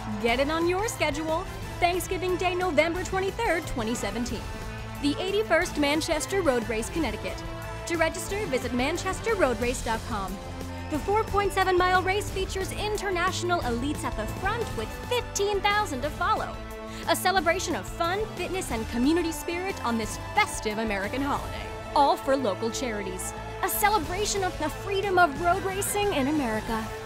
Get it on your schedule. Thanksgiving Day, November 23rd, 2017. The 81st Manchester Road Race, Connecticut. To register, visit manchesterroadrace.com. The 4.7-mile race features international elites at the front with 15,000 to follow. A celebration of fun, fitness, and community spirit on this festive American holiday. All for local charities. A celebration of the freedom of road racing in America.